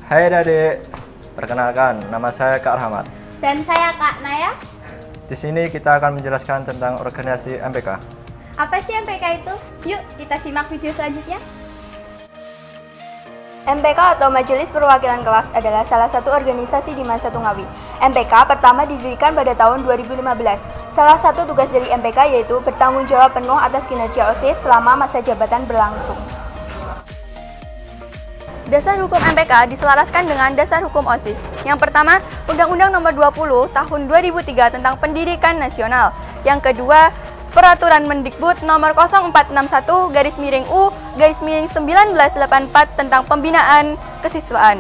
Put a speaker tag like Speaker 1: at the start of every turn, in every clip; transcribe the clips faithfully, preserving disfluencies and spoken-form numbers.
Speaker 1: Hai Adik, perkenalkan nama saya Kak Rahmat.
Speaker 2: Dan saya Kak Naya.
Speaker 1: Di sini kita akan menjelaskan tentang organisasi M P K.
Speaker 2: Apa sih M P K itu? Yuk kita simak video selanjutnya.
Speaker 3: M P K atau Majelis Perwakilan Kelas adalah salah satu organisasi di masa Tungawi. M P K pertama didirikan pada tahun dua ribu lima belas. Salah satu tugas dari M P K yaitu bertanggung jawab penuh atas kinerja OSIS selama masa jabatan berlangsung. Dasar hukum M P K diselaraskan dengan dasar hukum OSIS. Yang pertama, Undang-Undang Nomor dua puluh Tahun dua ribu tiga tentang Pendidikan Nasional. Yang kedua, Peraturan Mendikbud Nomor nol empat enam satu garis miring U garis miring seribu sembilan ratus delapan puluh empat tentang Pembinaan Kesiswaan.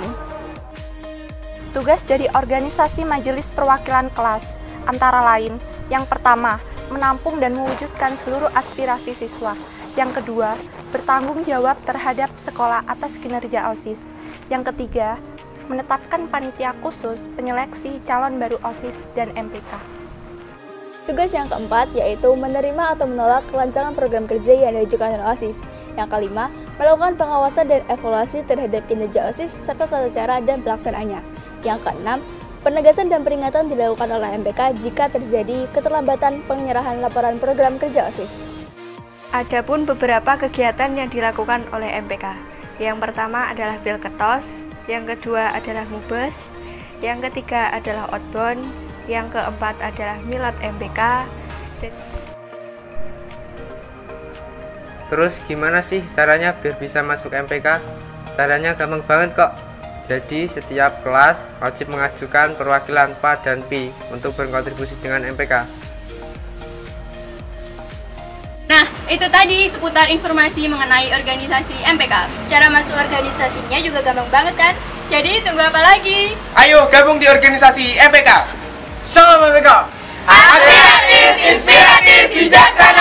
Speaker 3: Tugas dari organisasi Majelis Perwakilan Kelas antara lain, yang pertama, menampung dan mewujudkan seluruh aspirasi siswa. Yang kedua, bertanggung jawab terhadap sekolah atas kinerja OSIS. Yang ketiga, menetapkan panitia khusus penyeleksi calon baru OSIS dan M P K.
Speaker 4: Tugas yang keempat yaitu menerima atau menolak rancangan program kerja yang diajukan oleh OSIS. Yang kelima, melakukan pengawasan dan evaluasi terhadap kinerja OSIS serta tata cara dan pelaksanaannya. Yang keenam, penegasan dan peringatan dilakukan oleh M P K jika terjadi keterlambatan penyerahan laporan program kerja OSIS.
Speaker 3: Adapun beberapa kegiatan yang dilakukan oleh M P K. Yang pertama adalah Bilketos, yang kedua adalah Mubes, yang ketiga adalah Outbound, yang keempat adalah Milad M P K.
Speaker 5: Terus gimana sih caranya biar bisa masuk M P K? Caranya gampang banget kok. Jadi setiap kelas wajib mengajukan perwakilan P A dan P I untuk berkontribusi dengan M P K.
Speaker 6: Nah, itu tadi seputar informasi mengenai organisasi M P K. Cara masuk organisasinya juga gampang banget kan? Jadi tunggu apa lagi?
Speaker 7: Ayo gabung di organisasi M P K.
Speaker 8: Salam M P K.
Speaker 7: Aspiratif, inspiratif, bijaksana.